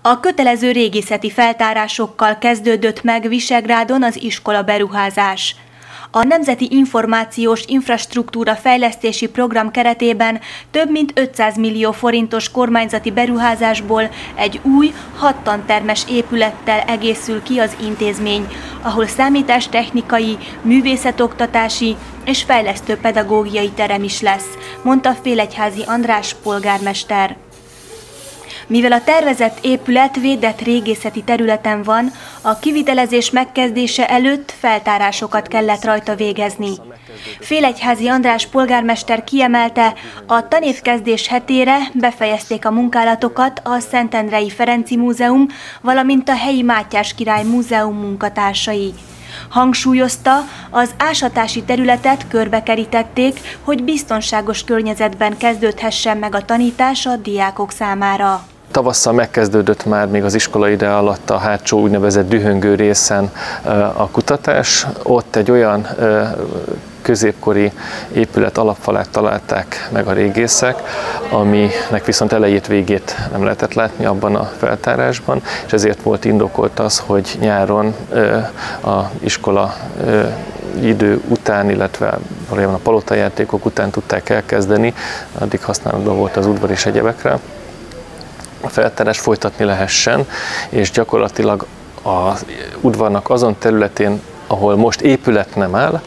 A kötelező régészeti feltárásokkal kezdődött meg Visegrádon az iskola beruházás. A Nemzeti Információs Infrastruktúra Fejlesztési Program keretében több mint 500 millió forintos kormányzati beruházásból egy új, 6 tantermes épülettel egészül ki az intézmény, ahol számítástechnikai, művészetoktatási és fejlesztő pedagógiai terem is lesz, mondta Félegyházi András polgármester. Mivel a tervezett épület védett régészeti területen van, a kivitelezés megkezdése előtt feltárásokat kellett rajta végezni. Félegyházi András polgármester kiemelte, a tanévkezdés hetére befejezték a munkálatokat a Szentendrei Ferenci Múzeum, valamint a helyi Mátyás Király Múzeum munkatársai. Hangsúlyozta, az ásatási területet körbekerítették, hogy biztonságos környezetben kezdődhessen meg a tanítás a diákok számára. Tavasszal megkezdődött már még az iskola ide alatt a hátsó úgynevezett dühöngő részen a kutatás. Ott egy olyan középkori épület alapfalát találták meg a régészek, aminek viszont elejét, végét nem lehetett látni abban a feltárásban, és ezért volt indokolt az, hogy nyáron a iskola idő után, illetve valójában a palotajátékok után tudták elkezdeni, addig használatban volt az udvar és egyebekre, a feltárás folytatni lehessen, és gyakorlatilag az udvarnak azon területén, ahol most épület nem áll,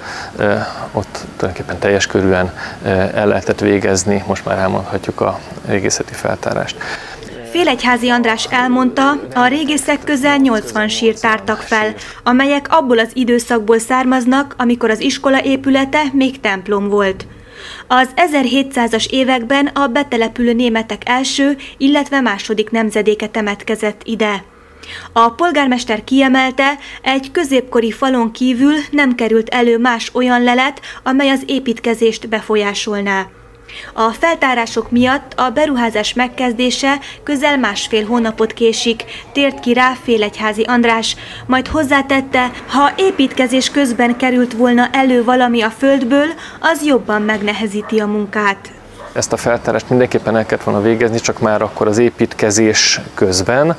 ott tulajdonképpen teljes körűen el lehetett végezni, most már elmondhatjuk, a régészeti feltárást. Félegyházi András elmondta, a régészek közel 80 sírt tártak fel, amelyek abból az időszakból származnak, amikor az iskola épülete még templom volt. Az 1700-as években a betelepülő németek első, illetve második nemzedéke temetkezett ide. A polgármester kiemelte, egy középkori falon kívül nem került elő más olyan lelet, amely az építkezést befolyásolná. A feltárások miatt a beruházás megkezdése közel másfél hónapot késik, tért ki rá Félegyházi András, majd hozzátette, ha építkezés közben került volna elő valami a földből, az jobban megnehezíti a munkát. Ezt a feltárást mindenképpen el kellett volna végezni, csak már akkor az építkezés közben,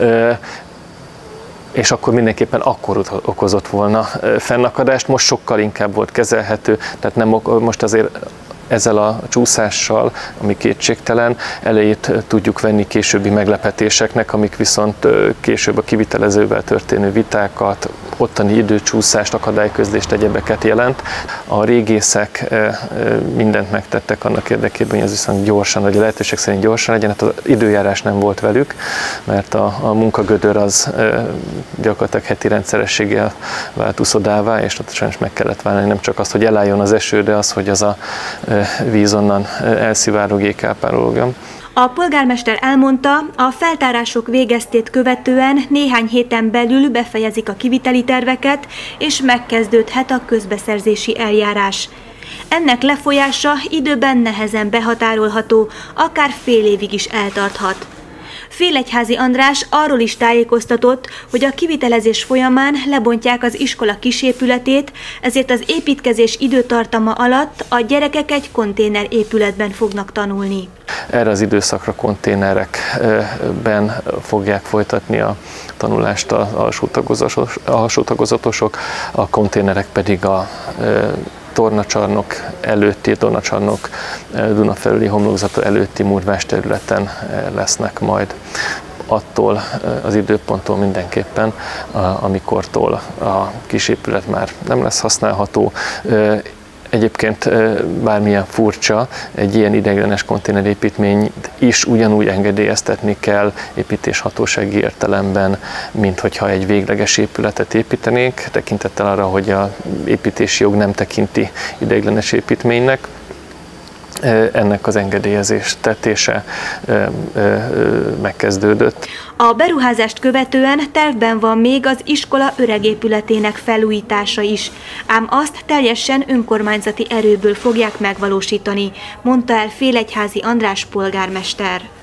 és akkor mindenképpen akkor okozott volna fennakadást, most sokkal inkább volt kezelhető, tehát nem, most azért ezzel a csúszással, ami kétségtelen, elejét tudjuk venni későbbi meglepetéseknek, amik viszont később a kivitelezővel történő vitákat, ottani időcsúszást, akadályközlést, egyebeket jelent. A régészek mindent megtettek annak érdekében, hogy ez viszont gyorsan, vagy a lehetőség szerint gyorsan legyen. Hát az időjárás nem volt velük, mert a munkagödör az gyakorlatilag heti rendszerességgel vált uszodává, és ott sajnos meg kellett válni nem csak azt, hogy elálljon az eső, de az, hogy az a víz onnan elszivárogék, elpárologjon. A polgármester elmondta, a feltárások végeztét követően néhány héten belül befejezik a kiviteli terveket, és megkezdődhet a közbeszerzési eljárás. Ennek lefolyása időben nehezen behatárolható, akár fél évig is eltarthat. Félegyházi András arról is tájékoztatott, hogy a kivitelezés folyamán lebontják az iskola kisépületét, ezért az építkezés időtartama alatt a gyerekek egy konténerépületben fognak tanulni. Erre az időszakra konténerekben fogják folytatni a tanulást a alsó tagozatosok, a konténerek pedig a tornacsarnok előtti, tornacsarnok Duna felüli homlokzata előtti murvás területen lesznek majd. Attól az időponttól mindenképpen, amikortól a kisépület már nem lesz használható. Egyébként bármilyen furcsa, egy ilyen ideiglenes konténerépítményt is ugyanúgy engedélyeztetni kell építéshatósági értelemben, mint hogyha egy végleges épületet építenénk, tekintettel arra, hogy az építési jog nem tekinti ideiglenes építménynek. Ennek az engedélyeztetése megkezdődött. A beruházást követően tervben van még az iskola öregépületének felújítása is, ám azt teljesen önkormányzati erőből fogják megvalósítani, mondta el Félegyházi András polgármester.